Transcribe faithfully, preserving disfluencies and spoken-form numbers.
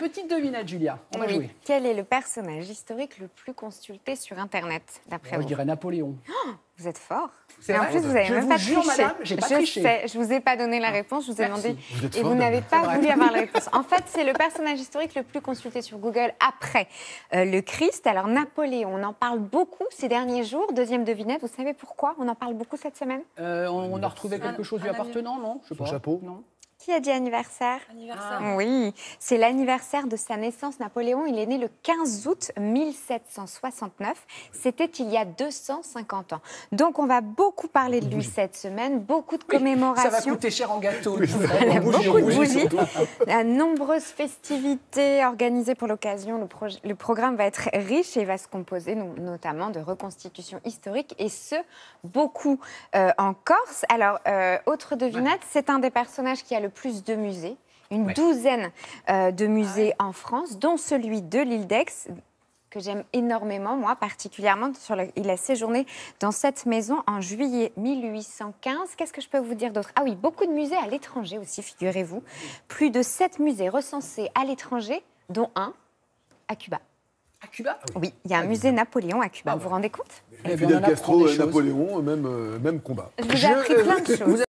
petite devinette, Julia. On va Oui. jouer. Quel est le personnage historique le plus consulté sur Internet, d'après Moi, vous? je dirais Napoléon. Oh, vous êtes fort. C'est Et en vrai plus, vous n'avez Je même vous pas jure, triché. madame, j'ai pas je triché. sais, je vous ai pas donné la Ah, réponse, je vous ai merci. demandé Vous êtes et folle. vous n'avez pas vrai. voulu avoir la réponse. En fait, c'est le personnage historique le plus consulté sur Google après euh, le Christ. Alors Napoléon, on en parle beaucoup ces derniers jours. Deuxième devinette, vous savez pourquoi on en parle beaucoup cette semaine? Euh, on, on a retrouvé quelque chose lui un appartenant, non? Je sais Son pas. chapeau. Non. Qui a dit anniversaire? Anniversaire. Oui, c'est l'anniversaire de sa naissance. Napoléon, il est né le quinze août mille sept cent soixante-neuf. C'était il y a deux cent cinquante ans. Donc, on va beaucoup parler de lui cette semaine, beaucoup de Oui, commémorations. ça va coûter cher en gâteau. Voilà, En bougie, beaucoup en de bougie, bougies, surtout. de nombreuses festivités organisées pour l'occasion. Le, proje- le programme va être riche et va se composer no- notamment de reconstitutions historiques et ce, beaucoup euh, en Corse. Alors, euh, autre devinette, c'est un des personnages qui a le plus de musées. Une Ouais. douzaine euh, de musées en France, dont celui de l'île d'Aix, que j'aime énormément, moi, particulièrement. Sur le- il a séjourné dans cette maison en juillet mille huit cent quinze. Qu'est-ce que je peux vous dire d'autre? Ah oui, beaucoup de musées à l'étranger aussi, figurez-vous. Plus de sept musées recensés à l'étranger, dont un à Cuba. À Cuba? Oui, il y a un musée Napoléon à Cuba, Ah vous ouais. vous rendez compte? Eh bien, on Fidel en apprend Castro, des euh, choses. Napoléon, même, euh, même combat. Je vous ai Je- appris plein de vous choses.